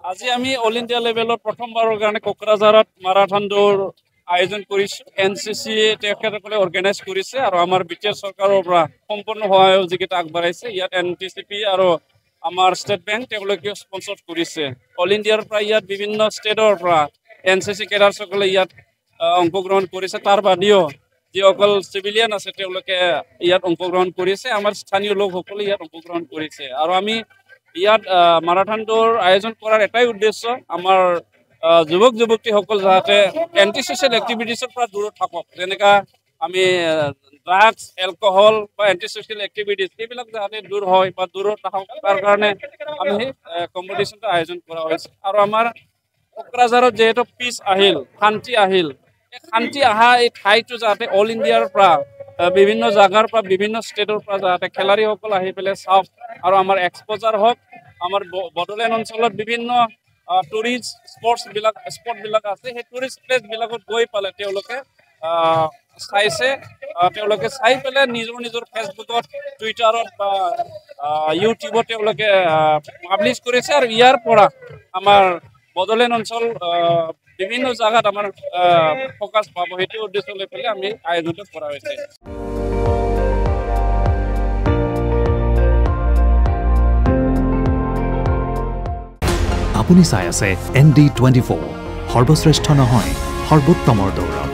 আজি আমি all India লেভেলত প্ৰথমবাৰৰ কাৰণে কোকৰাঝাৰত মাৰাথন দৌৰ আয়োজন কৰিছোঁ। NCC তেখেতসকলে অৰ্গেনাইজ কৰিছে আৰু আমাৰ BTR চৰকাৰৰ পৰা সম্পূৰ্ণ সহযোগিতা আগবঢ়াইছে। ইয়াত NTCP আৰু আমাৰ ষ্টেট বেংক তেওঁলোকে স্পন্সৰ কৰিছে। অল ইণ্ডিয়াৰ পৰা ইয়াত বিভিন্ন ষ্টেটৰ পৰা NCC কেডাৰসকলে ইয়াত অংশগ্ৰহণ কৰিছে। তাৰ বাদেও যিসকল চিভিলিয়ান আছে তেওঁলোকে ইয়াত অংশগ্ৰহণ কৰিছে। আমাৰ স্থানীয় লোকসকলে ইয়াত অংশগ্ৰহণ কৰিছে আৰু আমি ইয়াত মাৰাথন দৌৰ আয়োজন কৰাৰ এটাই উদ্দেশ্য আমাৰ যুৱক যুৱতীসকল যাতে এণ্টি ছ'চিয়েল এক্টিভিটিছৰ পৰা দূৰত থাকক। যেনেকা আমি ড্ৰাগছ এলকহল বা এণ্টি ছ'চিয়েল এক্টিভিটিছ এইবিলাক যাতে দূৰ হয় বা দূৰত থাকক তাৰ কাৰণে আমি সেই কম্পিটিশ্যনটো আয়োজন কৰা হৈছে। আৰু আমাৰ কোকৰাঝাৰত যিহেতু পিচ আহিল, শান্তি আহিল, এই শান্তি অহা এই ঠাইটো যাতে অল ইণ্ডিয়াৰ পৰা বিভিন্ন জাগাৰ পৰা বিভিন্ন ষ্টেটৰ পৰা যাতে খেলাৰীসকল আহি পেলাই চাওক আৰু আমাৰ এক্সপ'জাৰ হওক। আমাৰ বড়োলেণ্ড অঞ্চলত বিভিন্ন টুৰিষ্ট স্পটবিলাক আছে। সেই টুৰিষ্ট প্লেচবিলাকত গৈ পালে তেওঁলোকে চাইছে, তেওঁলোকে চাই পেলাই নিজৰ ফেচবুকত, টুইটাৰত বা ইউটিউবত তেওঁলোকে পাব্লিছ কৰিছে আৰু ইয়াৰ পৰা আমাৰ বড়োলেণ্ড অঞ্চল বিভিন্ন জাগাত আমাৰ ফ'কাছ পাব। সেইটো উদ্দেশ্য লৈ পেলাই আমি আয়োজনটো কৰা হৈছে। আপুনি চাই আছে ND24 সৰ্বশ্ৰেষ্ঠ নহয় সৰ্বোত্তমৰ দৌৰ।